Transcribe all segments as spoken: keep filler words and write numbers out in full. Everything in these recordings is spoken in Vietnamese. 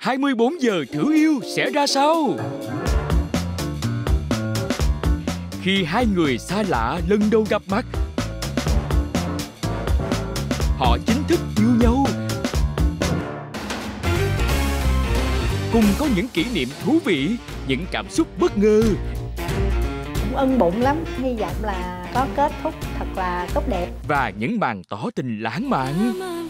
hai mươi bốn giờ thử yêu sẽ ra sao? Khi hai người xa lạ lần đầu gặp mặt, họ chính thức yêu nhau. Cùng có những kỷ niệm thú vị, những cảm xúc bất ngờ. Cũng ưng bụng lắm, hy vọng là có kết thúc thật là tốt đẹp. Và những màn tỏ tình lãng mạn.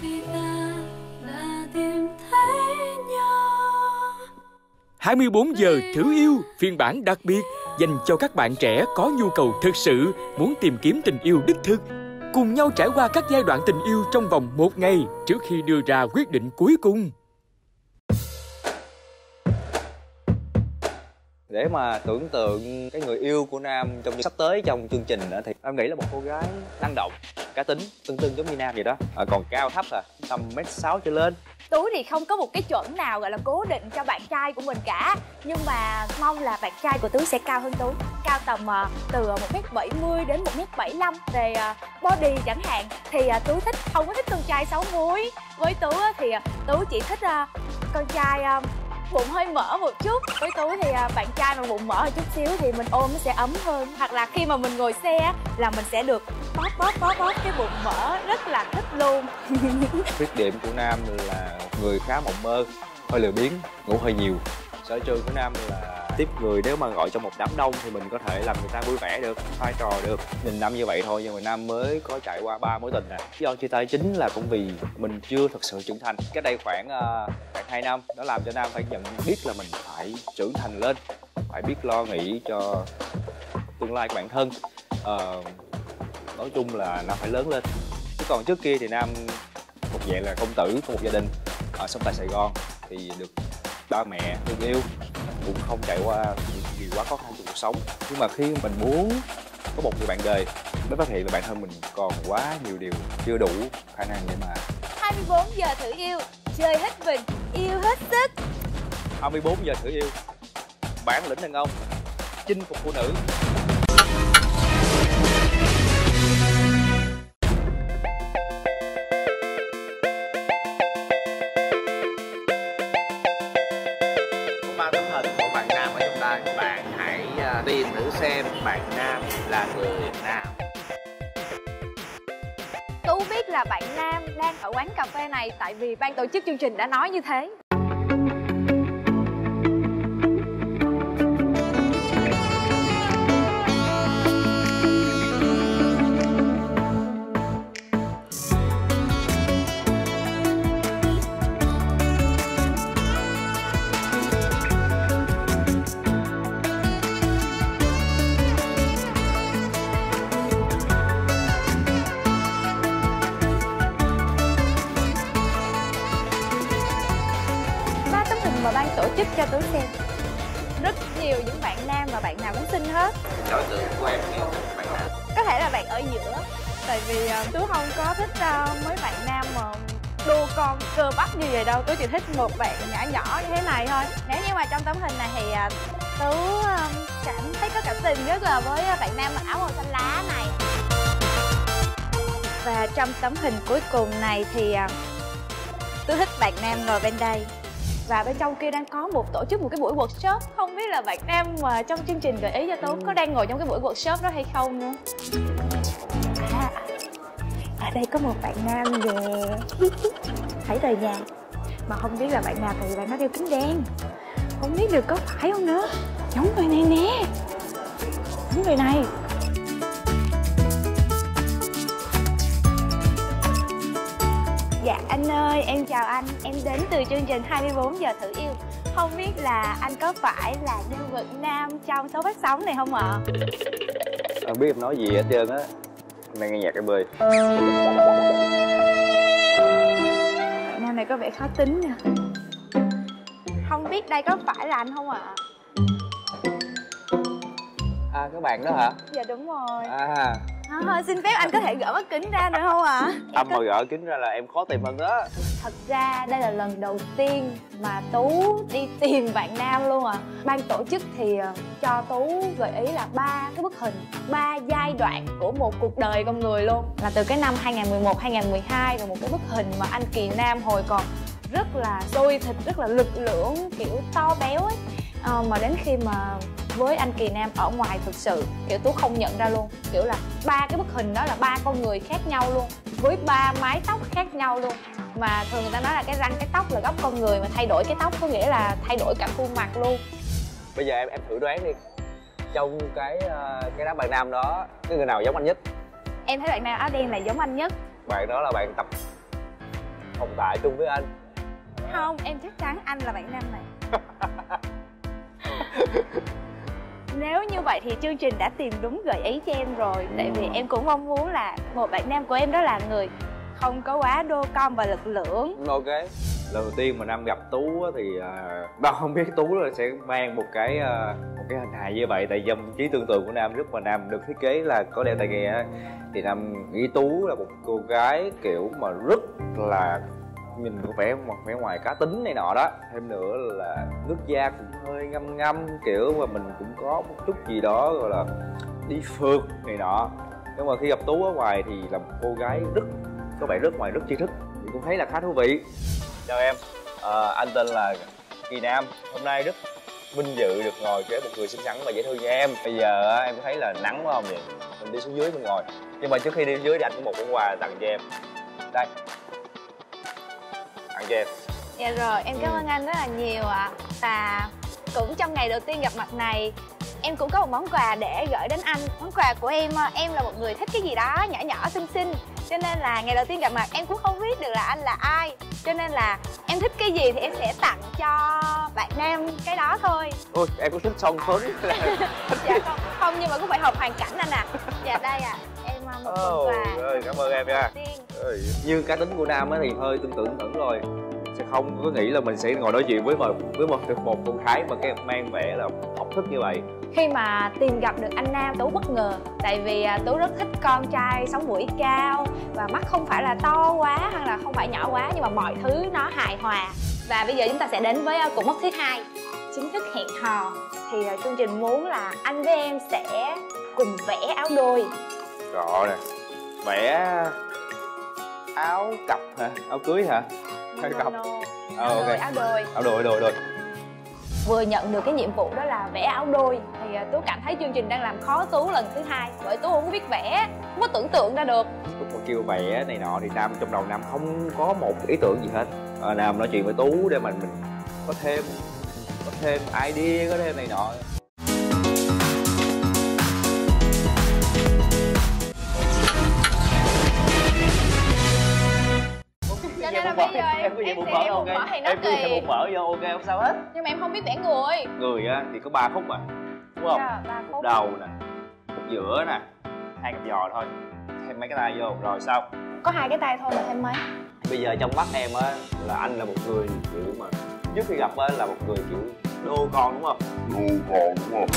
hai mươi bốn giờ thử yêu phiên bản đặc biệt dành cho các bạn trẻ có nhu cầu thực sự muốn tìm kiếm tình yêu đích thực. Cùng nhau trải qua các giai đoạn tình yêu trong vòng một ngày trước khi đưa ra quyết định cuối cùng. Để mà tưởng tượng cái người yêu của Nam trong sắp tới trong chương trình đó, thì em nghĩ là một cô gái năng động, cá tính, tương tương giống như Nam vậy đó. À, còn cao thấp à, tầm mét sáu trở lên. Tú thì không có một cái chuẩn nào gọi là cố định cho bạn trai của mình cả. Nhưng mà mong là bạn trai của Tú sẽ cao hơn Tú. Cao tầm uh, từ một mét bảy mươi đến một mét bảy mươi lăm. Về uh, body chẳng hạn thì uh, Tú thích, không có thích con trai xấu múi. Với Tú uh, thì uh, Tú chỉ thích uh, con trai uh, bụng hơi mỡ một chút. Với Tú thì uh, bạn trai mà bụng mỡ một chút xíu thì mình ôm nó sẽ ấm hơn. Hoặc là khi mà mình ngồi xe là mình sẽ được bóp bóp bóp bóp cái bụng mỡ, rất là thích luôn. Khuyết điểm của Nam là người khá mộng mơ, hơi lười biếng, ngủ hơi nhiều. Sở trường của Nam là tiếp người, nếu mà gọi trong một đám đông thì mình có thể làm người ta vui vẻ được, vai trò được. Nhìn Nam như vậy thôi nhưng mà Nam mới có trải qua ba mối tình nè. Lý do chia tay chính là cũng vì mình chưa thật sự trưởng thành. Cách đây khoảng uh, khoảng hai năm nó làm cho Nam phải nhận biết là mình phải trưởng thành lên, phải biết lo nghĩ cho tương lai của bản thân. Uh, nói chung là Nam phải lớn lên. Chứ còn trước kia thì Nam một dạng là công tử của một gia đình ở sống tại Sài Gòn thì được ba mẹ thương yêu, cũng không trải qua gì quá khó khăn trong cuộc sống. Nhưng mà khi mình muốn có một người bạn đời mới phát hiện là bản thân mình còn quá nhiều điều chưa đủ khả năng để mà hai mươi bốn giờ thử yêu, chơi hết mình, yêu hết sức. hai mươi bốn giờ thử yêu, bản lĩnh đàn ông, chinh phục phụ nữ. Tìm thử xem bạn Nam là người nào. Tú biết là bạn Nam đang ở quán cà phê này tại vì ban tổ chức chương trình đã nói như thế. Mà ban tổ chức cho Tú xem rất nhiều những bạn nam mà bạn nào cũng xinh hết. Đối tượng của em thì bạn nào? Có thể là bạn ở giữa. Tại vì uh, Tú không có thích uh, mấy bạn nam mà đua con cơ bắp như vậy đâu. Tú chỉ thích một bạn nhỏ nhỏ như thế này thôi. Nếu như mà trong tấm hình này thì uh, Tú uh, cảm thấy có cảm tình rất là với bạn nam mặc áo màu xanh lá này. Và trong tấm hình cuối cùng này thì uh, Tú thích bạn nam ngồi bên đây. Và bên trong kia đang có một tổ chức một cái buổi workshop. Không biết là bạn Nam mà trong chương trình gợi ý cho Tú có đang ngồi trong cái buổi workshop đó hay không nữa. À, ở đây có một bạn Nam nè. Thấy rồi nha. Mà không biết là bạn nào tại vì bạn nó đeo kính đen. Không biết được có phải không nữa. Giống người này nè. Giống người này. Dạ anh ơi, em chào anh. Em đến từ chương trình hai mươi bốn giờ thử yêu. Không biết là anh có phải là nhân vật nam trong số phát sóng này không ạ? Không biết em nói gì hết trơn á. Em đang nghe nhạc em ơi. Nam này có vẻ khó tính nè. Không biết đây có phải là anh không ạ? À, các bạn đó hả? Dạ đúng rồi. À, À, thôi xin phép anh có thể gỡ mắt kính ra nữa không ạ? À? Âm mà gỡ kính ra là em khó tìm hơn đó. Thật ra đây là lần đầu tiên mà Tú đi tìm bạn nam luôn à. Ban tổ chức thì cho Tú gợi ý là ba cái bức hình, ba giai đoạn của một cuộc đời con người luôn. Là từ cái năm hai nghìn mười một, hai nghìn mười hai, rồi một cái bức hình mà anh Kỳ Nam hồi còn rất là sôi thịt, rất là lực lưỡng, kiểu to béo ấy. À, mà đến khi mà với anh Kỳ Nam ở ngoài thực sự kiểu Tú không nhận ra luôn, kiểu là ba cái bức hình đó là ba con người khác nhau luôn, với ba mái tóc khác nhau luôn. Mà thường người ta nói là cái răng cái tóc là gốc con người, mà thay đổi cái tóc có nghĩa là thay đổi cả khuôn mặt luôn. Bây giờ em em thử đoán đi, trong cái uh, cái đám bạn nam đó, cái người nào giống anh nhất? Em thấy bạn nam áo đen là giống anh nhất. Bạn đó là bạn tập phòng tạ chung với anh. Không, em chắc chắn anh là bạn nam này. Nếu như vậy thì chương trình đã tìm đúng gợi ý cho em rồi. Tại vì em cũng mong muốn là một bạn nam của em đó là người không có quá đô con và lực lưỡng. Ok. Lần đầu tiên mà Nam gặp Tú thì uh, Nam không biết Tú là sẽ mang một cái uh, một cái hình hài như vậy. Tại vì trong trí tưởng tượng của Nam lúc mà Nam được thiết kế là có đeo tai nghe á, thì Nam nghĩ Tú là một cô gái kiểu mà rất là nhìn có vẻ mặt vẻ ngoài cá tính này nọ đó. Thêm nữa là nước da cũng hơi ngâm ngâm, kiểu mà mình cũng có một chút gì đó gọi là đi phượt này nọ. Nhưng mà khi gặp Tú ở ngoài thì là một cô gái rất có vẻ rất ngoài rất tri thức, thì cũng thấy là khá thú vị. Chào em, à, anh tên là Kỳ Nam. Hôm nay rất vinh dự được ngồi kế một người xinh xắn và dễ thương như em. Bây giờ em có thấy là nắng quá không vậy? Mình đi xuống dưới mình ngồi. Nhưng mà trước khi đi xuống dưới thì anh có một món quà tặng cho em. Đây, tặng cho em. Dạ rồi, em cảm ơn anh rất là nhiều ạ. À. Và cũng trong ngày đầu tiên gặp mặt này, em cũng có một món quà để gửi đến anh. Món quà của em, em là một người thích cái gì đó nhỏ nhỏ xinh xinh, cho nên là ngày đầu tiên gặp mặt em cũng không biết được là anh là ai, cho nên là em thích cái gì thì em sẽ tặng cho bạn nam cái đó thôi. Ôi, em có thích son phấn? Dạ không, không, nhưng mà cũng phải hợp hoàn cảnh anh à. Dạ đây à, em một phần quà. Ôi, cảm ơn em nha. Như cá tính của Nam thì hơi tương tự tưởng rồi, sẽ không có nghĩ là mình sẽ ngồi nói chuyện với một với một một cô gái mà cái mang vẻ là học thức như vậy. Khi mà tìm gặp được anh Nam, Tú bất ngờ. Tại vì Tú rất thích con trai sống mũi cao và mắt không phải là to quá hay là không phải nhỏ quá, nhưng mà mọi thứ nó hài hòa. Và bây giờ chúng ta sẽ đến với cột mốc thứ hai, chính thức hẹn hò. Thì chương trình muốn là anh với em sẽ cùng vẽ áo đôi. Rõ nè, vẽ áo cặp hả? Áo cưới hả? Áo No, cặp. no. Ờ, Áo ok. đôi, áo đôi. Áo đôi, đôi, đôi. Vừa nhận được cái nhiệm vụ đó là vẽ áo đôi thì Tú cảm thấy chương trình đang làm khó Tú lần thứ hai, bởi Tú không biết vẽ, không có tưởng tượng ra được. Lúc mà kêu vẽ này nọ thì Nam trong đầu Nam không có một ý tưởng gì hết. À, Nam nói chuyện với Tú để mình mình có thêm có thêm idea, có thêm này nọ. Cho nên là bây giờ em, em, em, em bụng mỡ thì nó em cứ kỳ. bụng mỡ vô, ok, không sao hết. Nhưng mà em không biết vẽ người. Người á thì có ba khúc mà, đúng không? Dạ, ba Khúc khúc. đầu nè, khúc giữa nè, hai cặp giò thôi. Thêm mấy cái tay vô rồi xong. Có hai cái tay thôi mà thêm mấy. Bây giờ trong mắt em á là anh là một người kiểu mà trước khi gặp á là một người kiểu đô con, đúng không? Đô con, đúng không?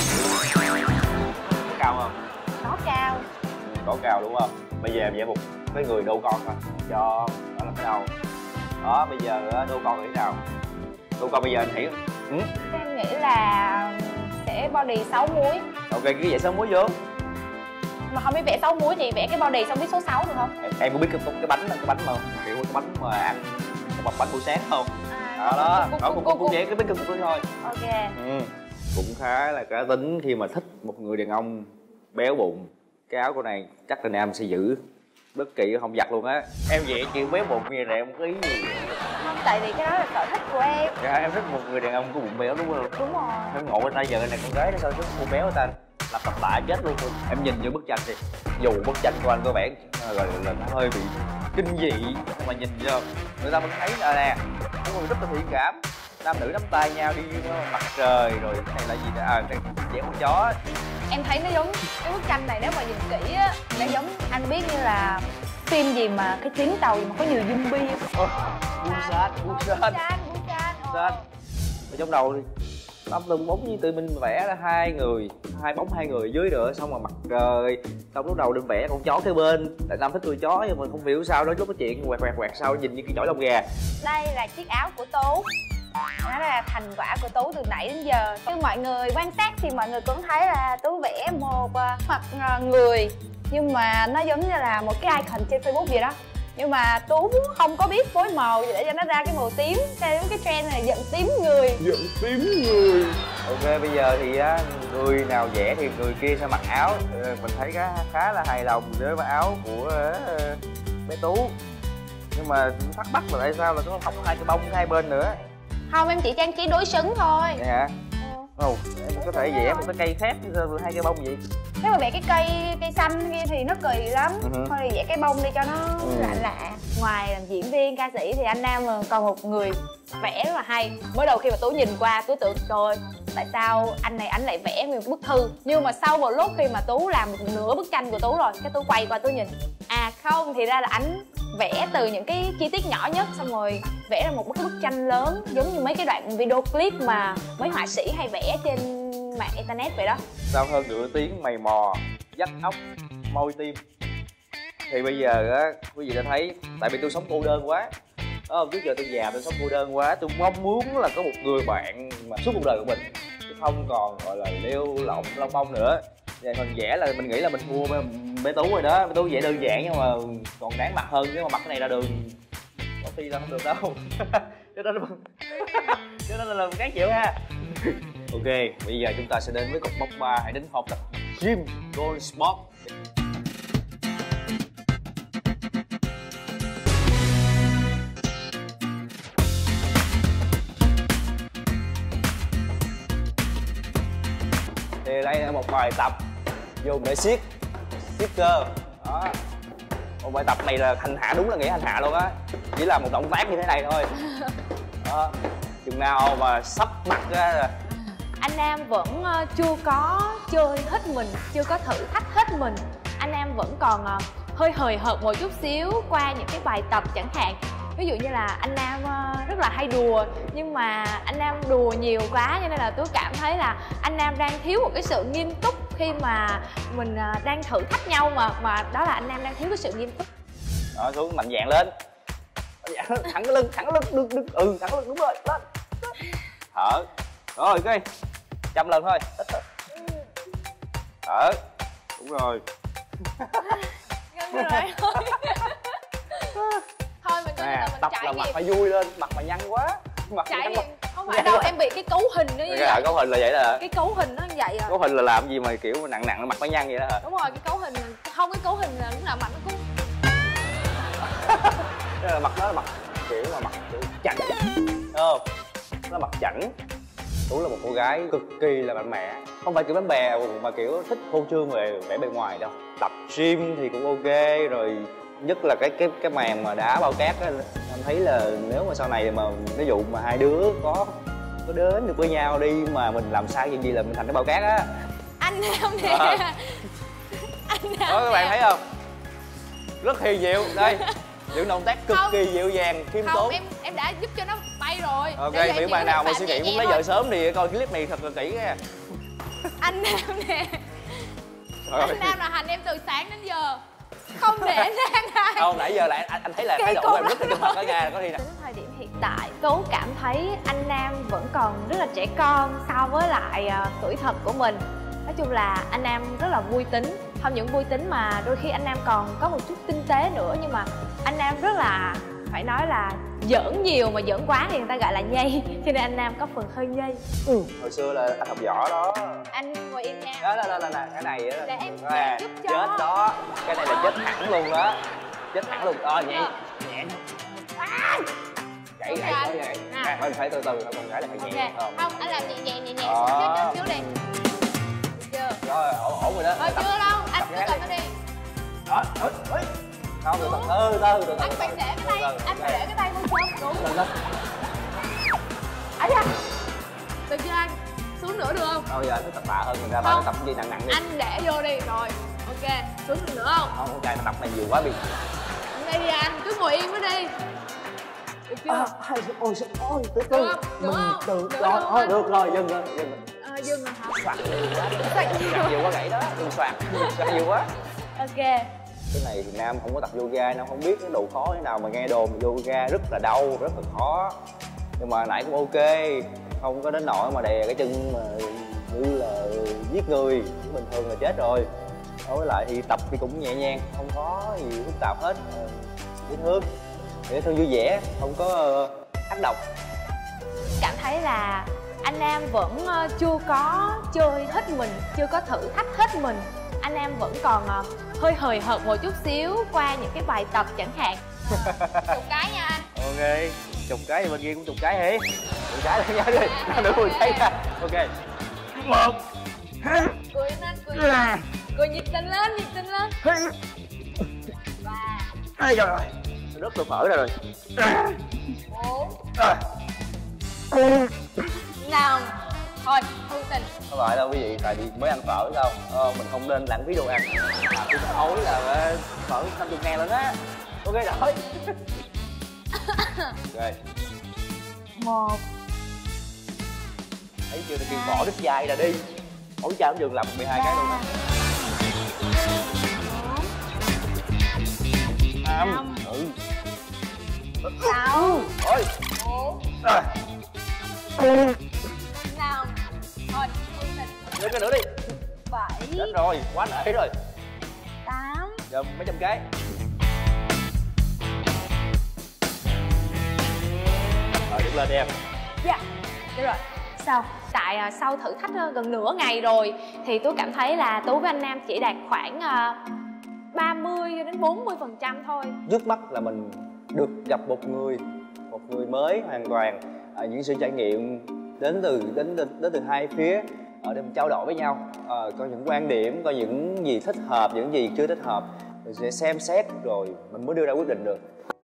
Có cao không? Có cao. Ừ, có cao đúng không? Bây giờ em vẽ một cái người đô con thôi, cho đó là cái đầu. Đó, bây giờ đô con nghĩ nào? Đô con bây giờ anh thấy ừ? Em nghĩ là sẽ body sáu múi. Ok, cứ vẽ sáu múi vô. Mà không biết vẽ sáu múi thì vẽ cái body xong biết số sáu được không? Em, em có biết cái, cái bánh cái bánh không? Kiểu cái bánh mà ăn một bánh buổi sáng không? À, Đó đó, cũng, đó cũng, cũng cũng, cũng vẽ cái bánh cục đó thôi. Ok. Ừ. Cũng khá là cá tính khi mà thích một người đàn ông béo bụng. Cái áo của này chắc là Nam sẽ giữ bất kỳ không giặt luôn á. Em vẽ chịu béo bụng như này em có ý gì? Không, tại vì cái đó là sở thích của em. Dạ, em thích một người đàn ông có bụng béo đúng không? Đúng rồi. Em ngộ người ta giờ này con gái nó sao thích bụng béo ta làm tập tạ chết luôn. Em nhìn vô bức tranh thì dù bức tranh của anh có vẻ gọi là nó hơi bị kinh dị, mà nhìn vô người ta vẫn thấy là nè, cũng người rất là thiện cảm. Nam nữ nắm tay nhau đi mặt trời rồi cái này là gì đó, à đây vẽ con chó. Em thấy nó giống cái bức tranh này, nếu mà nhìn kỹ á, nó giống anh biết như là phim gì mà cái chuyến tàu gì mà có nhiều zombie. Busan, Busan, Busan, Busan. Busan. Ở trong đầu thì Nam từng bóng như tụi mình vẽ ra hai người, hai bóng hai người dưới nữa, xong rồi mặt trời, xong lúc đầu định vẽ con chó kế bên, tại Nam thích nuôi chó nhưng mà không hiểu sao đó lúc nói chuyện quẹt quẹt quẹt sao nhìn như cái chổi lông gà. Đây là chiếc áo của Tú. Đó là thành quả của Tú từ nãy đến giờ. Như mọi người quan sát thì mọi người cũng thấy là Tú vẽ một uh, mặt uh, người, nhưng mà nó giống như là một cái icon trên Facebook vậy đó. Nhưng mà Tú không có biết phối màu để cho nó ra cái màu tím. Theo cái trend này giận tím người. Giận tím người. Ok, bây giờ thì á, người nào vẽ thì người kia sẽ mặc áo. Mình thấy khá, khá là hài lòng với cái áo của uh, bé Tú. Nhưng mà thắc mắc là tại sao là nó không hai cái bông hai bên nữa. Không, em chỉ trang trí đối xứng thôi. Vậy hả? Ừ. Ồ, em có thể vẽ một cái cây khác chứ sao hai cây bông vậy? Nếu mà vẽ cái cây cây xanh kia thì nó kỳ lắm. Ừ. Thôi thì vẽ cái bông đi cho nó Ừ. lạ lạ. Ngoài làm diễn viên, ca sĩ thì anh Nam còn một người vẽ rất là hay. Mới đầu khi mà Tú nhìn qua, Tú tưởng trời, tại sao anh này anh lại vẽ một bức thư. Nhưng mà sau một lúc khi mà Tú làm một nửa bức tranh của Tú rồi, cái Tú quay qua Tú nhìn, à không, thì ra là anh vẽ từ những cái chi tiết nhỏ nhất xong rồi vẽ ra một bức bức tranh lớn, giống như mấy cái đoạn video clip mà mấy họa sĩ hay vẽ trên mạng internet vậy đó. Sau hơn nửa tiếng mày mò, dắt óc, môi tim, thì bây giờ á quý vị đã thấy, tại vì tôi sống cô đơn quá. Đó, trước giờ tôi già tôi sống cô đơn quá, tôi mong muốn là có một người bạn mà suốt cuộc đời của mình, chứ không còn gọi là lêu lỏng lông bông nữa. Vậy mình vẽ là mình nghĩ là mình thua bé, bé Tú rồi đó. Bé Tú vẽ đơn giản nhưng mà còn đáng mặt hơn, nếu mà mặc cái này ra đường có khi là không được đâu. Cho nên cho nên là đáng chịu ha. Ok, bây giờ chúng ta sẽ đến với cục bốc ba. Hãy đến phòng tập gym Gold Sport. Thì đây là một bài tập dùng để siết siết cơ đó. Một bài tập này là hành hạ, đúng là nghĩa hành hạ luôn á, chỉ là một động tác như thế này thôi đó. Chừng nào mà sắp mặt ra Anh Nam vẫn uh, chưa có chơi hết mình, chưa có thử thách hết mình. Anh Nam vẫn còn uh, hơi hời hợt một chút xíu qua những cái bài tập chẳng hạn. Ví dụ như là anh Nam uh, rất là hay đùa, nhưng mà anh Nam đùa nhiều quá cho nên là tôi cảm thấy là anh Nam đang thiếu một cái sự nghiêm túc khi mà mình uh, đang thử thách nhau, mà mà đó là anh Nam đang thiếu cái sự nghiêm túc. đó, xuống mạnh dạn lên, mạnh dạn lên, thẳng cái lưng, thẳng cái lưng, đứng đứng ừ thẳng cái lưng, đúng rồi, lên thở rồi, ok, trăm lần thôi, thở, đúng rồi. Ngưng rồi thôi. Thôi mình coi như là mình tập trải là mặt nghiệm. phải vui lên, mặt mà nhăn quá, mặt Trải nhăn nghiệm quá. không phải đâu, em bị cái cấu hình nó như Cái vậy. cấu hình là vậy là Cái cấu hình nó như vậy à. cấu hình là làm gì mà kiểu nặng nặng mặt phải nhăn vậy đó hả? Đúng rồi, cái cấu hình không, cái cấu hình là lúc nào mặt nó cũng Đó là mặt đó là mặt kiểu là mặt kiểu chảnh, không? Nó là mặt chảnh. Tú là một cô gái cực kỳ là mạnh mẽ, không phải kiểu bánh bè mà kiểu thích phô trương về vẻ bề ngoài đâu. Tập gym thì cũng ok rồi, nhất là cái cái cái màn mà đá bao cát á, anh thấy là nếu mà sau này mà ví dụ mà hai đứa có có đến được với nhau đi mà mình làm sai chuyện gì là mình thành cái bao cát á. anh Nam nè. À. Anh Nam Đó các bạn nè. thấy không? Rất hiền diệu đây. Những động tác cực Không. kỳ dịu dàng, khiêm Không, tốn. em em đã giúp cho nó bay rồi. Ok, Bây giờ em những chỉ bạn có nào mà phạm suy nghĩ nhẹ muốn nhẹ lấy thôi. vợ sớm thì coi clip này thật là kỹ nha. Anh Nam nè. Trời ơi. Anh Nam là hành em từ sáng đến giờ, không để ra ngay. Không, nãy giờ lại anh, anh thấy là Kỳ thái độ cục của em rất là chân thật đó nha, có khi nào. Đến thời điểm hiện tại, Tú cảm thấy anh Nam vẫn còn rất là trẻ con so với lại uh, tuổi thật của mình. Nói chung là anh Nam rất là vui tính. Không những vui tính mà đôi khi anh Nam còn có một chút tinh tế nữa. Nhưng mà anh Nam rất là, phải nói là giỡn nhiều, mà giỡn quá thì người ta gọi là nhây. Cho nên anh Nam có phần hơi nhây. Ừ. Hồi xưa là anh học võ đó. Anh ngồi im nha. Đó, đó, đó, đó, đó. Cái này á. Để em à, giúp cho. chết đó. Cái này là chết thẳng luôn đó. Chết thẳng luôn. Ờ, nhẹ. Nhẹ. Gãy, gãy, gãy, gãy. À, thôi phải từ từ, thôi con gái là phải nhẹ. Ok. Không, anh làm nhẹ nhẹ nhẹ nhẹ Ờ. xuống chết trước đi. Được chưa? Rồi, ổn, ổn rồi đó. Thôi Tập- chưa đâu, anh tập cứ cái cầm này. nó đi. Đó, đó, đó. Không, từ từ, từ từ, từ từ. Anh phải để cái tay, Từ từ, anh phải ok. để cái tay vô trong. Đúng. Lên, lên. Ấy da. Được chưa anh? Xuống nữa được không? Thôi giờ anh cứ tập tạ hơn, mình ra bài Không. tập gì nặng nặng đi. Anh để vô đi, rồi. Ok, xuống được nữa không? Không, ok, tập này nhiều quá bị. Đây đi anh, cứ ngồi yên mới đi. Được chưa? À, ôi, ôi, ôi, từ từ. Được không? Được Mình không? từ Được rồi, không thôi, anh? được rồi, dừng rồi, dừng rồi. À, dừng rồi hả? Soạt nhiều quá, Soạt đi đặt nhiều quá gãy đó, đừng soạt, đừng soạt nhiều quá. Ok. Cái này thì Nam không có tập yoga, Nam không biết cái độ khó thế nào, mà nghe đồn yoga rất là đau, rất là khó. Nhưng mà nãy cũng ok, không có đến nỗi mà đè cái chân mà như là giết người, bình thường là chết rồi. Đối với lại thì tập thì cũng nhẹ nhàng, không có gì phức tạp hết. dễ thương, dễ thương vui vẻ, không có uh, ác độc. Cảm thấy là anh Nam vẫn uh, chưa có chơi hết mình, chưa có thử thách hết mình. Anh Nam vẫn còn uh, hơi hời hợt một chút xíu qua những cái bài tập chẳng hạn. Chục cái nha anh. Ok, chục cái thì bên kia cũng chục cái hả? Chục cái lên nhau đi, nào nữa mười cái nha. Ok. Một, hai, Cười lên, cười lên. Cười nhiệt tình lên, nhiệt tình lên. Ba. Hai rồi rồi. Rất tôi phở ra rồi. Bốn. Năm. Thôi, hư tình. Không phải đâu quý vị, tại vì mới ăn phở đâu, ờ, mình không nên lãng phí đồ ăn. À, tôi thối là phở năm mươi ngàn lên á. Ok rồi. Ok. Một. Thấy chưa, tôi kêu bỏ đứt dai ra đi. Ủa cha cũng dừng làm mười hai cái luôn á. Năm. Ừ. Sáu. Thôi. Bốn. À. Năm. Thôi, hư tình. Lên cái nữa đi. Bảy. Chết rồi, quá nể rồi. Tám. Giờ mấy trăm cái. Rồi đứng lên đi em. Dạ, được rồi. Sao? Tại uh, sau thử thách uh, gần nửa ngày rồi thì tôi cảm thấy là Tú với anh Nam chỉ đạt khoảng uh, ba mươi đến bốn mươi phần trăm thôi. Trước mắt là mình được gặp một người, một người mới hoàn toàn, à, những sự trải nghiệm đến từ đến đến, đến từ hai phía ở đây mình trao đổi với nhau, à, có những quan điểm, có những gì thích hợp, những gì chưa thích hợp, mình sẽ xem xét rồi mình mới đưa ra quyết định được.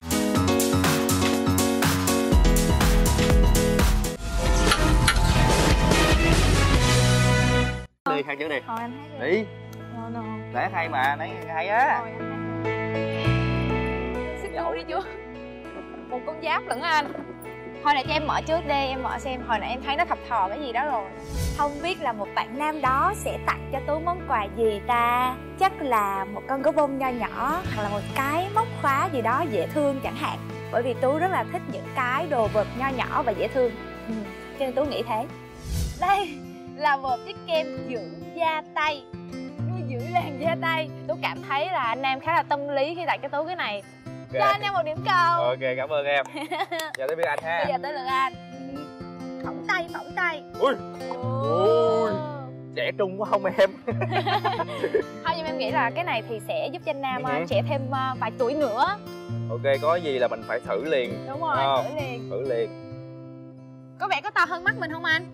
Đi hai chữ đi. Thôi anh hát đi. Đi. Rồi, rồi. Để hay mà, nãy hay á. Rồi anh hát. Xích đổ đi chưa? Một con giáp lẫn anh. Thôi để cho em mở trước đi, em mở xem. Hồi nãy em thấy nó thập thò cái gì đó rồi. Không biết là một bạn nam đó sẽ tặng cho Tú món quà gì ta? Chắc là một con gấu bông nho nhỏ, hoặc là một cái móc khóa gì đó dễ thương chẳng hạn. Bởi vì Tú rất là thích những cái đồ vật nho nhỏ và dễ thương, ừ, cho nên Tú nghĩ thế. Đây là một chiếc kem dưỡng da tay, nuôi dưỡng làn da tay. Tú cảm thấy là anh Nam khá là tâm lý khi tặng cho Tú cái này. Okay. Cho anh em một điểm cầu. Ok, cảm ơn em. Giờ tới biết anh ha. Bây giờ tới lượt anh. Phỏng tay, phỏng tay. Ui. Ui. Trẻ trung quá không em? Thôi nhưng em nghĩ là cái này thì sẽ giúp cho anh Nam Ừ. trẻ thêm vài tuổi nữa. Ok, có gì là mình phải thử liền. Đúng rồi, Không? thử liền. Thử liền. Có vẻ có to hơn mắt mình không anh?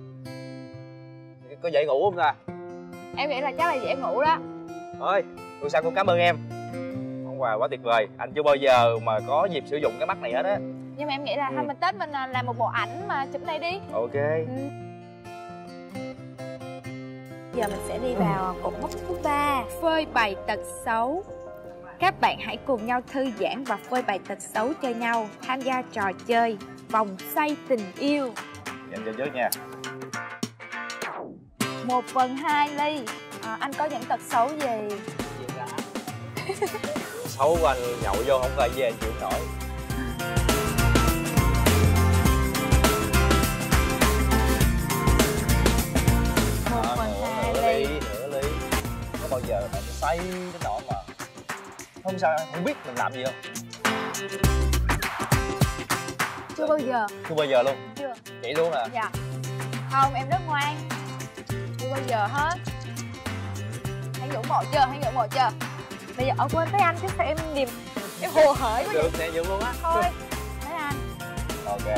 Có dễ ngủ không ta? Em nghĩ là chắc là dễ ngủ đó. Thôi, tôi sang cũng cảm ơn em. Món quà quá tuyệt vời. Anh chưa bao giờ mà có dịp sử dụng cái mắt này hết á. Nhưng mà em nghĩ là Ừ. thôi mình Tết mình làm một bộ ảnh mà chụp này đi. Ok. Ừ. Giờ mình sẽ đi vào cột mốc thứ ba, phơi bày tật xấu. Các bạn hãy cùng nhau thư giãn và phơi bày tật xấu cho nhau, tham gia trò chơi vòng xoay tình yêu. Dành cho trước nha. Một phần hai ly. À, anh có những tật xấu gì? Xấu của anh nhậu vô không phải về chịu nổi. Một À, phần nửa, hai nửa ly. ly, nửa ly. Có bao giờ bạn say đến nỗi mà không sao, không biết mình làm gì không? Chưa bao giờ. Chưa bao giờ luôn. Chưa. Vậy luôn à? Dạ. Không, em rất ngoan. Chưa bao giờ hết. Hãy ngưỡng mộ chưa, hãy ngưỡng mộ chưa. Bây giờ ở quên tới anh chứ sao em niềm em hồ hởi quá vậy. Được, sẽ dùng luôn á. Thôi, tới anh. Ok.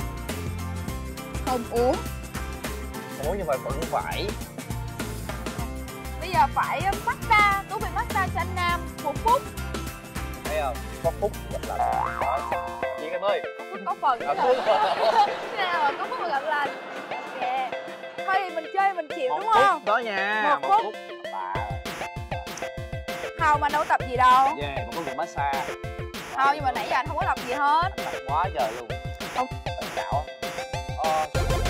Không uống. Không muốn nhưng mà vẫn phải. Bây giờ phải massage, Tú bị massage cho anh Nam một phút. Thấy không? Có phút gặp lành. Đó. Chị em ơi. Có phút có phần. Có phút. Thế nào mà có phút mà gặp lành. Ok. Thôi thì mình chơi mình chịu Một đúng không? phút đó nha. Một phút. Bà. Không, anh đâu có tập gì đâu. Yeah, một phút một massage. Không, nhưng mà nãy giờ anh không có tập gì hết. Tập quá trời luôn. Không. Tập cạo. Ờ.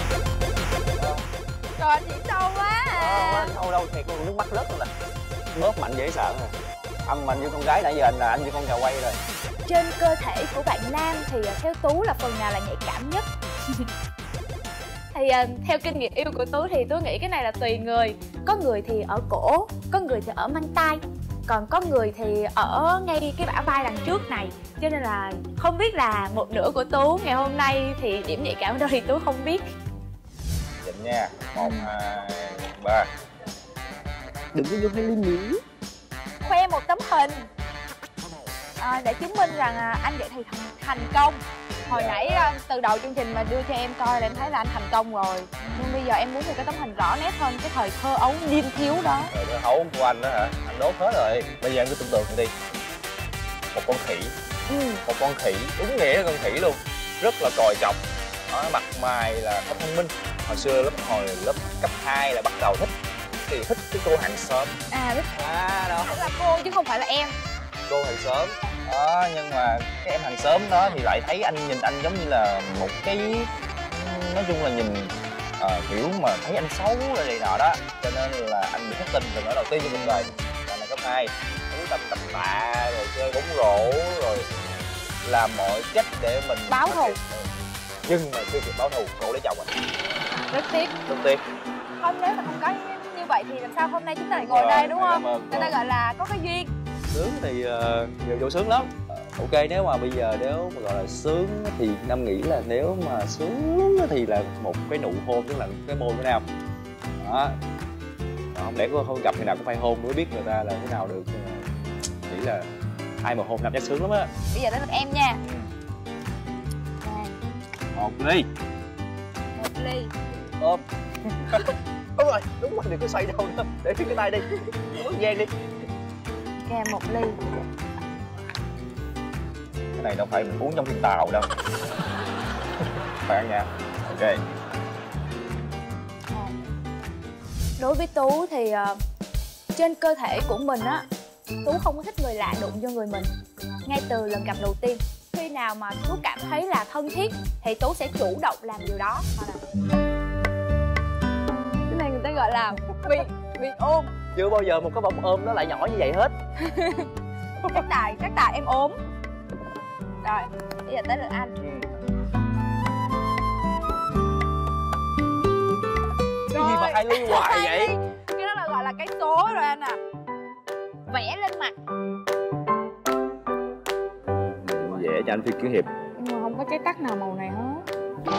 Trời anh diễn sâu quá à. Đâu đâu thiệt luôn, nước mắt rớt luôn nè. Bóp mạnh dễ sợ rồi. Âm mạnh như con gái nãy giờ anh là anh như con gà quay rồi. Trên cơ thể của bạn nam thì theo Tú là phần nào là nhạy cảm nhất? Thì uh, theo kinh nghiệm yêu của Tú thì Tú nghĩ cái này là tùy người. Có người thì ở cổ, có người thì ở mang tay. còn có người thì ở ngay cái bả vai đằng trước này, cho nên là không biết là một nửa của Tú ngày hôm nay thì điểm nhạy cảm ở đâu thì Tú không biết. Chỉnh nha, một hai ba. Đừng có vô hay liên nhỉ. Khoe một tấm hình à, để chứng minh rằng à, anh vậy thì thành, thành công. Hồi dạ. nãy à, từ đầu chương trình mà đưa cho em coi là em thấy là anh thành công rồi, nhưng bây giờ em muốn một cái tấm hình rõ nét hơn cái thời thơ ấu niên thiếu đó. Thời thơ ấu của anh đó hả? Anh đốt hết rồi. Bây giờ anh cứ tưởng tượng đi, một con khỉ, ừ. một con khỉ đúng nghĩa là con khỉ luôn, rất là còi cọc, mặt mày là không thông minh. Hồi xưa lớp hồi lớp cấp hai là bắt đầu thích thì thích cái cô hàng xóm. À biết à, đó. Là cô chứ không phải là em. Cô hàng xóm đó, nhưng mà cái em hàng xóm đó thì lại thấy anh, nhìn anh giống như là một cái, nói chung là nhìn uh, kiểu mà thấy anh xấu rồi này nọ đó, cho nên là anh bị thất tình lần đầu tiên trong cuộc đời. Là năm cấp hai chú tâm tập tạ rồi chơi bóng rổ rồi làm mọi cách để mình báo thù. Nhưng mà chưa kịp báo thù, cô lấy chồng rồi. Rất tiếc. Rất tiếc. Không, nếu mà không có như vậy thì làm sao hôm nay chúng ta lại ngồi đây, đúng không? Người ta gọi là có cái duyên. Sướng thì uh, vô sướng lắm. Ok, nếu mà bây giờ nếu mà gọi là sướng thì Nam nghĩ là nếu mà sướng thì là một cái nụ hôn, tức là cái môi của Nam đó. Không lẽ có không gặp thì nào cũng phải hôn mới biết người ta là thế nào được. Nghĩ là ai mà hôn Nam chắc sướng lắm á. Bây giờ đến lượt em nha. Một ly. Một ly. Ôm. Đúng rồi, đúng rồi, đừng có xoay đâu nữa. Để cái tay đi. Bước gian đi. Kèm một ly. Cái này đâu phải mình uống trong thuyền tàu đâu. Phải ăn nha. Ok. Đối với Tú thì uh, trên cơ thể của mình á, Tú không có thích người lạ đụng vô người mình. Ngay từ lần gặp đầu tiên, khi nào mà Tú cảm thấy là thân thiết thì Tú sẽ chủ động làm điều đó. Hoặc là cái này người ta gọi là bị bị ôm. Chưa bao giờ một cái bông ôm nó lại nhỏ như vậy hết. Chắc tài, chắc tài em ốm. Rồi, bây giờ tới lượt anh. Cái gì mà hai ly hoài vậy? Cái đó là gọi là cái số rồi anh à. Vẽ lên mặt. Vẽ cho anh Phi Kiếm Hiệp. Nhưng mà không có cái tắt nào màu này hết.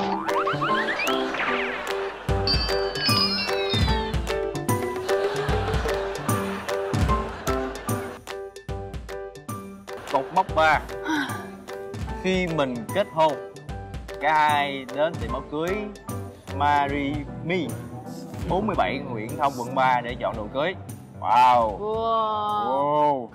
Cột mốc ba. Khi mình kết hôn, cả hai đến tiệm áo cưới Marry Me bốn mươi bảy Nguyễn Thông quận ba để chọn đồ cưới. Wow. Wow. Wow.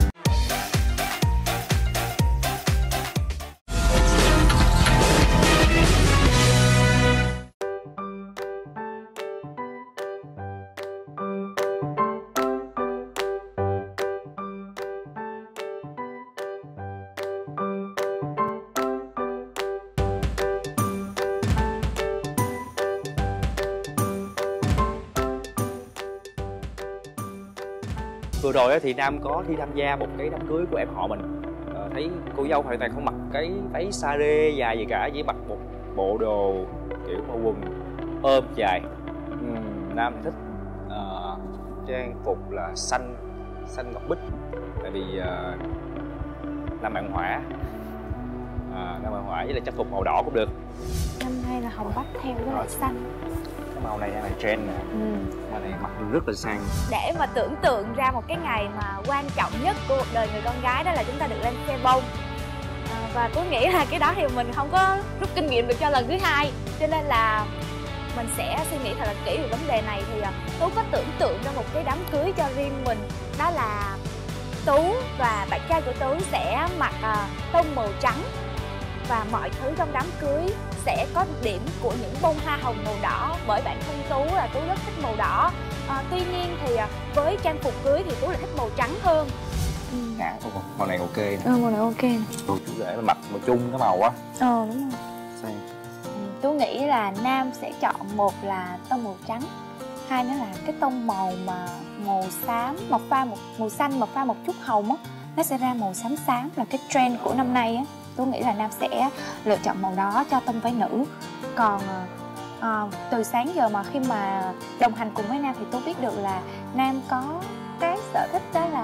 Vừa rồi thì Nam có đi tham gia một cái đám cưới của em họ mình. à, Thấy cô dâu hoàn toàn không mặc cái váy sa rê dài gì cả, chỉ mặc một bộ đồ kiểu mà quần ôm dài. uhm, Nam thích uh, trang phục là xanh xanh ngọc bích, tại vì uh, Nam bạn hỏa. à, Nam bạn hỏa với lại trang phục màu đỏ cũng được. Năm nay là hồng bách theo với lại xanh. Cái màu này là trend nè. Ừ. Màu này mặc rất là sang. Để mà tưởng tượng ra một cái ngày mà quan trọng nhất của cuộc đời người con gái, đó là chúng ta được lên xe bông. à, Và tôi nghĩ là cái đó thì mình không có rút kinh nghiệm được cho lần thứ hai, cho nên là mình sẽ suy nghĩ thật là kỹ về vấn đề này. Thì Tú có tưởng tượng ra một cái đám cưới cho riêng mình, đó là Tú và bạn trai của Tú sẽ mặc uh, tông màu trắng, và mọi thứ trong đám cưới sẽ có điểm của những bông hoa hồng màu đỏ, bởi bản thân Tú là Tú rất thích màu đỏ. à, Tuy nhiên thì với trang phục cưới thì Tú lại thích màu trắng hơn. ừ. À, màu này ok nè. Ừ, màu này ok nè. Tôi chủ để mà mặc màu chung cái màu á. Ờ đúng rồi. Sang. ừ, Tú nghĩ là Nam sẽ chọn một là tông màu trắng, hai nữa là cái tông màu mà màu xám, màu pha một màu xanh mà pha một chút hồng á, nó sẽ ra màu xám xám, là cái trend của năm nay á. Tôi nghĩ là Nam sẽ lựa chọn màu đó cho tông váy nữ. Còn à, từ sáng giờ mà khi mà đồng hành cùng với Nam thì tôi biết được là Nam có cái sở thích đó là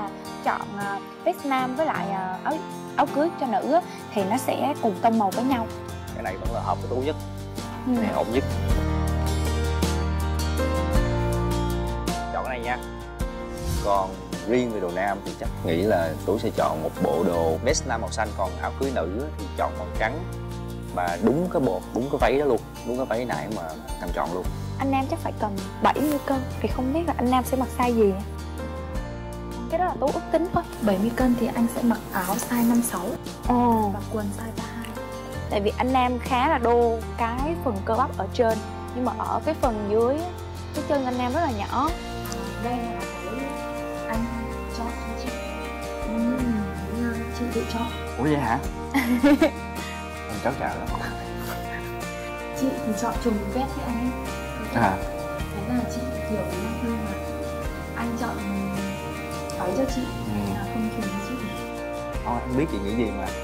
chọn uh, vest nam với lại uh, áo áo cưới cho nữ á, thì nó sẽ cùng tông màu với nhau. Cái này vẫn là hợp với Tú nhất, Ừ. này ổn nhất. Chọn cái này nha. Còn riêng về đồ nam thì chắc nghĩ là Tú sẽ chọn một bộ đồ vest nam màu xanh, còn áo cưới nữ thì chọn màu trắng. Và đúng cái bộ, đúng cái váy đó luôn, đúng cái váy nãy mà Nam chọn luôn. Anh Nam chắc phải cần bảy mươi cân, thì không biết là anh Nam sẽ mặc size gì. Cái đó là Tú ước tính thôi. bảy mươi cân thì anh sẽ mặc áo size năm sáu Ồ. và quần size ba hai. Tại vì anh Nam khá là đô cái phần cơ bắp ở trên, nhưng mà ở cái phần dưới cái chân anh Nam rất là nhỏ. Đây là cái anh chọn cho chị. Ừ, chị tự chọn. Ủa vậy hả? Mình cháu chào lắm. Chị thì chọn trùng vest với anh ấy. À. Thế là chị kiểu nó hơi mà anh chọn váy cho chị, Ừ. là không trùng với chị. Thôi anh biết chị nghĩ gì mà.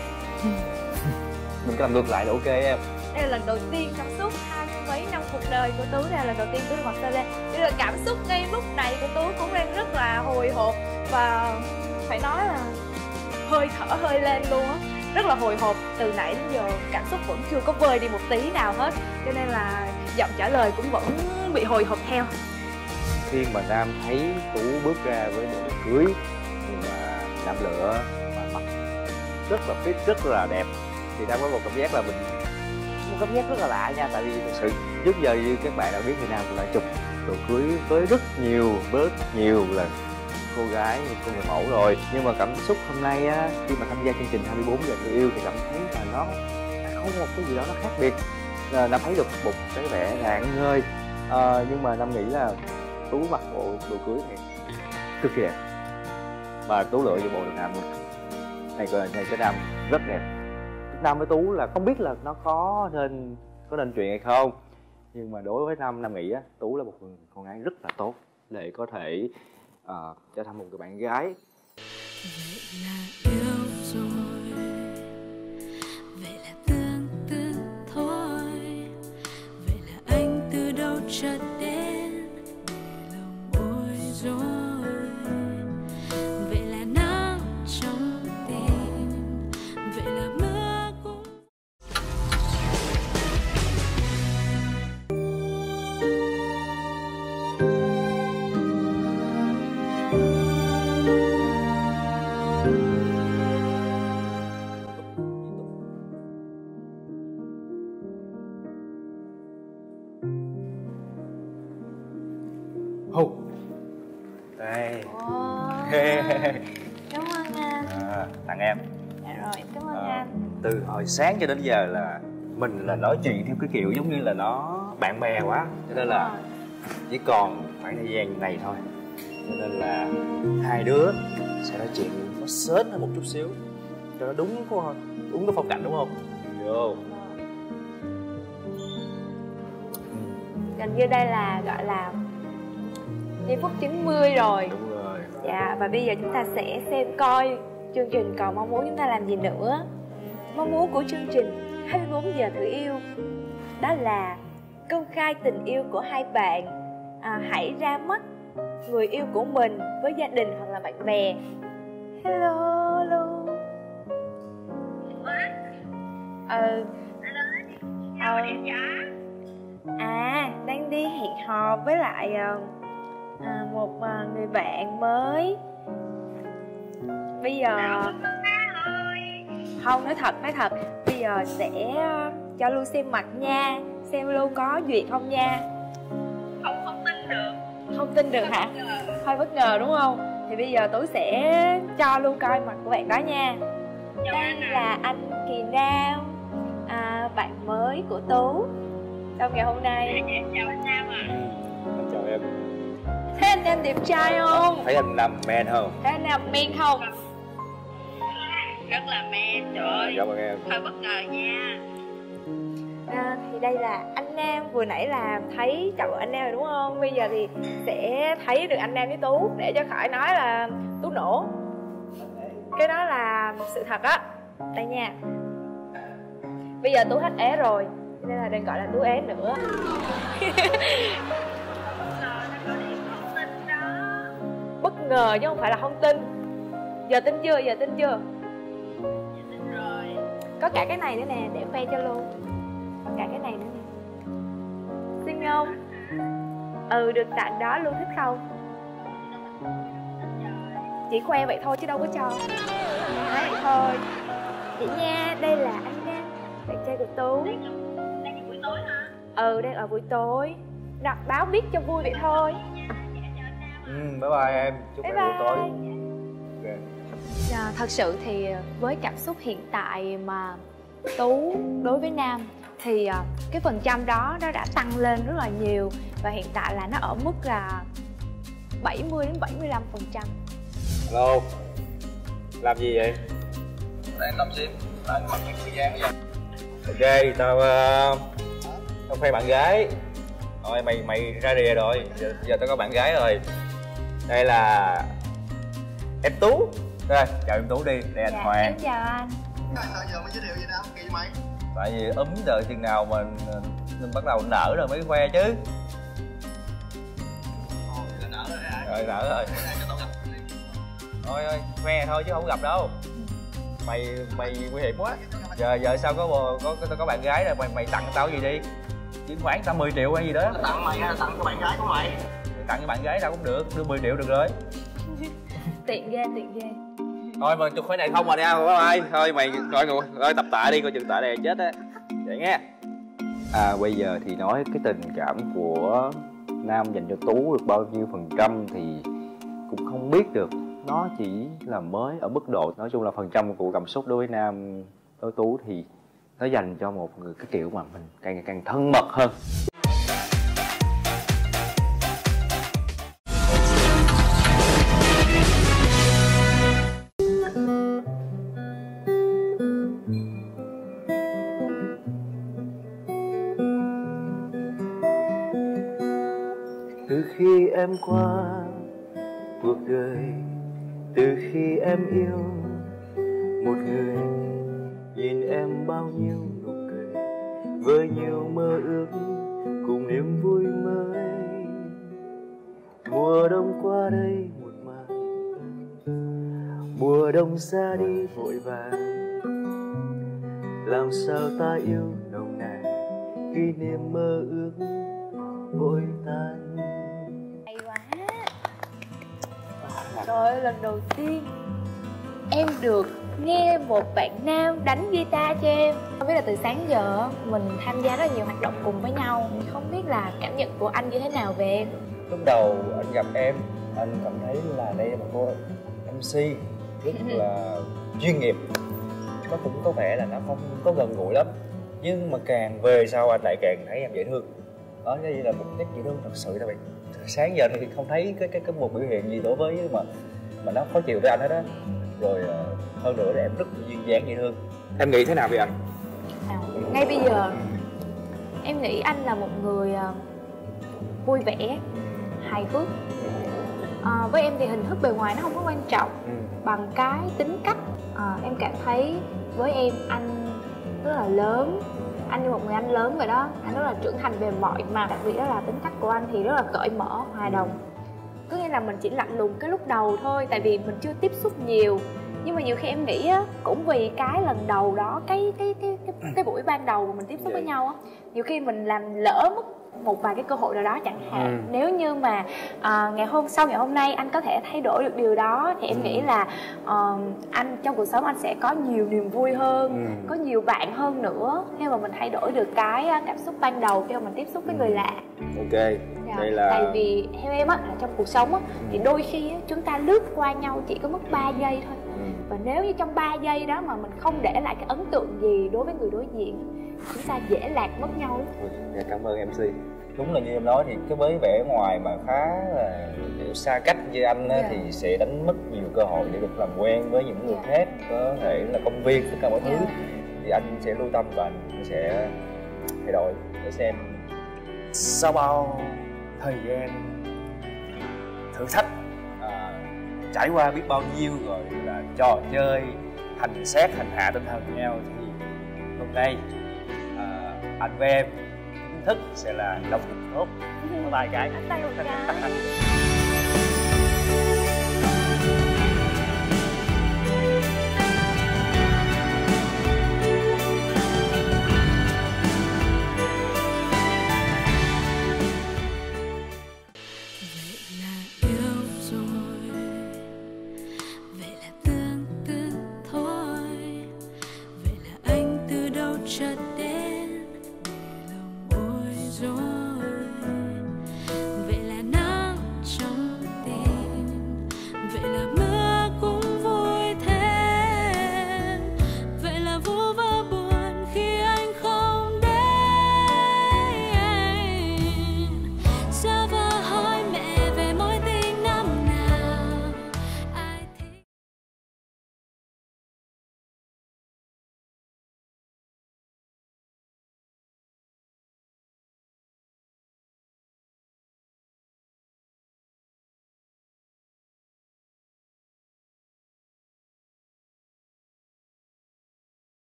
Mình cứ làm ngược lại là ok em. Đây là lần đầu tiên trong suốt hai mươi mấy năm cuộc đời của Tú, đây là lần đầu tiên Tú được mặc sơ lê. Đây là cảm xúc ngay lúc này của Tú cũng đang rất là hồi hộp, và phải nói là hơi thở hơi lên luôn á. Rất là hồi hộp, từ nãy đến giờ cảm xúc vẫn chưa có vơi đi một tí nào hết, cho nên là giọng trả lời cũng vẫn bị hồi hộp theo. Khi mà Nam thấy Tú bước ra với bộ đồ cưới thì mà Nam lựa và mặc rất là fit, rất là đẹp, thì Nam có một cảm giác là mình một cảm giác rất là lạ nha. Tại vì thực sự trước giờ như các bạn đã biết thì Nam cũng đã chụp đồ cưới với rất nhiều với rất nhiều là cô gái, cô người mẫu rồi, nhưng mà cảm xúc hôm nay á, khi mà tham gia chương trình hai mươi bốn giờ người yêu thì cảm thấy là nó có một cái gì đó nó khác biệt. À, Nam thấy được một cái vẻ rạng ngời, à, nhưng mà Nam nghĩ là Tú mặc bộ đồ cưới này cực kỳ đẹp, và Tú lựa cho bộ đồ nam luôn. Này coi này cho Nam rất đẹp. Nam với Tú là không biết là nó có nên có nên chuyện hay không, nhưng mà đối với Nam, Nam nghĩ á, Tú là một người con gái rất là tốt để có thể uh, trở thành một người bạn gái. Vậy là yêu rồi, vậy là tương tư thôi, vậy là anh từ đâu chợt đến để lòng bối rối, vậy là nắng trong tim, vậy là mưa cũng Hù. Đây. Wow. Cảm ơn anh. À, tặng em. Dạ rồi, em cảm ơn À, anh. từ hồi sáng cho đến giờ là mình là nói chuyện theo cái kiểu giống như là nó bạn bè quá, cho nên là chỉ còn khoảng thời gian này thôi, cho nên là hai đứa sẽ nói chuyện nó sến hơn một chút xíu cho nó đúng có đúng cái phong cảnh, đúng không? Vô. Gần như đây là gọi là giây phút chín mươi rồi. Đúng rồi. Dạ, và bây giờ chúng ta sẽ xem coi chương trình còn mong muốn chúng ta làm gì nữa. Mong muốn của chương trình hai mươi bốn giờ thử yêu đó là công khai tình yêu của hai bạn, à, hãy ra mắt người yêu của mình với gia đình hoặc là bạn bè. Hello, hello. Ờ Ờ À, đang đi hẹn hò với lại à, một à, người bạn mới. Bây giờ không, nói thật, nói thật bây giờ sẽ cho Lu xem mặt nha, xem Lu có duyệt không nha. Không, không tin được. Không tin được hả? Hơi bất ngờ đúng không? Thì bây giờ Tú sẽ cho Lu coi mặt của bạn đó nha. Đây là anh Kỳ Nam, à, bạn mới của Tú trong ngày hôm nay. Chào anh Nam ạ. Anh chào em. Thế anh Nam đẹp trai không? Thấy anh Nam man không? Thế anh Nam men không? Rất là men, trời ơi. Cảm ơn em. Hơi bất ngờ nha. À, thì đây là anh Nam, vừa nãy là thấy chậu anh Nam rồi đúng không? Bây giờ thì sẽ thấy được anh Nam với Tú, để cho khỏi nói là Tú nổ. Cái đó là một sự thật á. Đây nha. Bây giờ Tú hết ế rồi, nên là đừng gọi là Tú ế nữa. Bất ngờ chứ không phải là không tin. Giờ tin chưa, giờ tin chưa? Rồi. Có cả cái này nữa nè, để khoe cho luôn. Còn cả cái này nữa nè. Xinh không? Ừ, được tặng đó luôn, thích không? Chỉ khoe vậy thôi chứ đâu có cho. Nói vậy thôi. Chị nha, đây là anh Nam, bạn trai của Tú. Đang ở buổi tối hả? Ừ, đang ở buổi tối. Đọc báo biết cho vui vậy thôi. Ừ, bye bye em. Chúc Bye em buổi tối. bye. Ok. À, thật sự thì với cảm xúc hiện tại mà Tú đối với Nam thì à, cái phần trăm đó nó đã tăng lên rất là nhiều. Và hiện tại là nó ở mức là bảy mươi đến bảy mươi lăm phần trăm. Hello. Làm gì vậy? Đang nằm sim. Đang mặc cái thời gian vậy. Ok, tao uh, tao khoe bạn gái. Rồi mày mày ra rìa rồi. Giờ, giờ tao có bạn gái rồi. Đây là em Tú. Đây, chào em Tú đi. Đây anh Dạ, Hoàng. em chào anh. Sao giờ mới giới thiệu vậy Nam? Kỳ mày. Tại vì ấm đợi chừng nào mà mình bắt đầu nở rồi mới khoe chứ. Ồ, giờ nở rồi hả? Rồi nở rồi. Bữa nay cho tao gặp. Thôi thôi, khoe thôi chứ không gặp đâu. Mày mày nguy hiểm quá. Giờ giờ sao có bồ có có, có bạn gái rồi mày mày tặng tao gì đi. Chứng khoán tao mười triệu hay gì đó. Tặng mày hay là tặng cho bạn gái của mày? Tặng cho bạn gái tao cũng được, đưa mười triệu được rồi. Tiện ghê, tiện ghê. Thôi mà chụp khối này không mà đi ăn bye bye. Thôi mày coi coi tập tạ đi, coi chừng tạ này chết á. Vậy nghe. À bây giờ thì nói cái tình cảm của Nam dành cho Tú được bao nhiêu phần trăm thì cũng không biết được. Nó chỉ là mới ở mức độ, nói chung là phần trăm của cảm xúc đối với Nam đối Tú thì nó dành cho một người cái kiểu mà mình càng ngày càng thân mật hơn. Từ khi em qua cuộc đời, từ khi em yêu một người, nhìn em bao nhiêu nụ cười với nhiều mơ ước cùng niềm vui mới. Mùa đông qua đây một màn, mùa đông xa đi vội vàng, làm sao ta yêu nồng nàn khi niềm mơ ước vội tan. Hay quá. Trời ơi, lần đầu tiên em được nghe một bạn nam đánh guitar cho em. Không biết là từ sáng giờ mình tham gia rất là nhiều hoạt động cùng với nhau, không biết là cảm nhận của anh như thế nào về em? Lúc đầu anh gặp em, anh cảm thấy là đây là một cô em xê rất là chuyên nghiệp. Nó cũng có vẻ là nó không có gần gũi lắm, nhưng mà càng về sau anh lại càng thấy em dễ thương. Đó, như vậy là một nét dễ thương thật sự. Tại vì sáng giờ thì không thấy cái cái cái một biểu hiện gì đối với mà mà nó khó chịu với anh hết á. Rồi hơn nữa là em rất duyên dáng dễ thương. Em nghĩ thế nào về anh? À, ngay bây giờ em nghĩ anh là một người uh, vui vẻ, hài hước. À, với em thì hình thức bề ngoài nó không có quan trọng, ừ. bằng cái tính cách. À, em cảm thấy với em anh rất là lớn, anh như một người anh lớn vậy đó. Anh rất là trưởng thành về mọi mặt, đặc biệt đó là tính cách của anh thì rất là cởi mở, hòa đồng. Có nghĩa là mình chỉ lạnh lùng cái lúc đầu thôi, tại vì mình chưa tiếp xúc nhiều. Nhưng mà nhiều khi em nghĩ á, cũng vì cái lần đầu đó, cái cái cái cái, cái buổi ban đầu mà mình tiếp xúc với nhau á, nhiều khi mình làm lỡ mất một vài cái cơ hội nào đó chẳng hạn. Ừ. Nếu như mà uh, ngày hôm sau ngày hôm nay anh có thể thay đổi được điều đó thì em ừ. nghĩ là uh, anh trong cuộc sống anh sẽ có nhiều niềm vui hơn, ừ. có nhiều bạn hơn nữa khi mà mình thay đổi được cái cảm xúc ban đầu khi mà mình tiếp xúc với người lạ. Ok. Dạ. Đây là tại vì theo em á, là trong cuộc sống á, ừ. thì đôi khi á, chúng ta lướt qua nhau chỉ có mất ba giây thôi. Ừ. Và nếu như trong ba giây đó mà mình không để lại cái ấn tượng gì đối với người đối diện, chúng ta dễ lạc mất nhau lắm. Dạ, cảm ơn em xê. Đúng là như em nói thì cái với vẻ ngoài mà khá là kiểu xa cách như anh á, yeah. thì sẽ đánh mất nhiều cơ hội để được làm quen với những người yeah. khác, có thể là công viên, tất cả mọi thứ. Yeah. Thì anh sẽ lưu tâm và anh sẽ thay đổi để xem sau bao thời gian thử thách, à, trải qua biết bao nhiêu rồi là trò chơi hành xét hành hạ tinh thần nhau thì hôm nay à, anh với em chính thức sẽ là đồng nghiệp tốt. Bye bye cái. Anh tay một cái.